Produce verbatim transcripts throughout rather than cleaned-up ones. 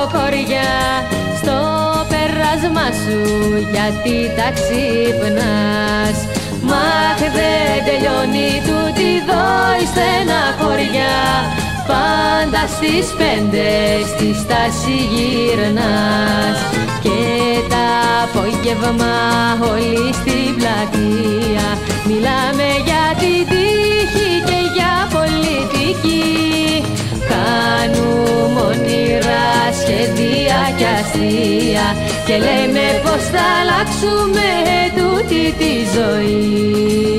κοκοριά στο πέρασμα σου, γιατί τα ξύπνας. Μαχ δεν τελειώνει τούτη εδώ η στεναχωριά, πάντα στις πέντε στη στάση γυρνάς. Και τα απόγευμα όλοι στην πλατεία μιλάμε για την τύχη και για πολιτική. Κάνουμε όνειρα, σχέδια κι αστεία και λέμε πως θα αλλάξουμε τούτη τη ζωή.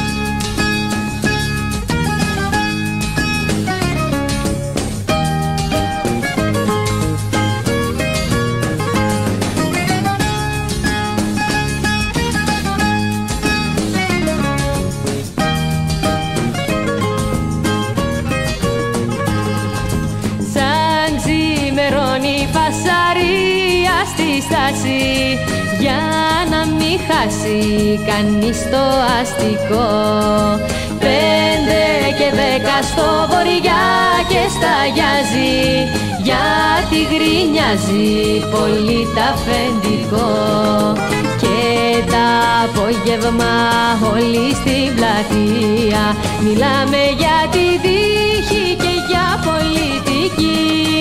Φασαρία στη στάση για να μην χάσει κανείς το αστικό. Πέντε και δέκα στο βορειά και σταγιάζει, γιατί γκρινιάζει πολύ τα αφεντικό. Και τα απόγευμα όλοι στην πλατεία μιλάμε για τη τύχη και για πολιτική.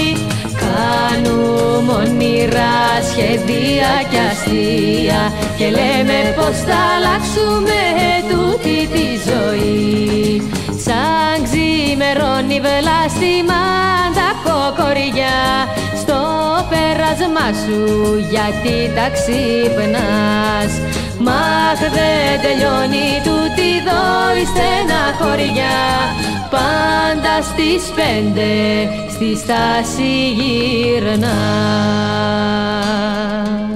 Κάνουμε όνειρα, σχέδια κι αστεία και λέμε πως θα αλλάξουμε τούτη τη ζωή. Σαν ξημερώνει βλάστημα τα κοκοριά στο πέρασμα σου, γιατί τα ξύπνας. Μαχ δεν τελειώνει τούτη εδώ η στεναχωριά, πάντα στις πέντε στη στάση γυρνάς.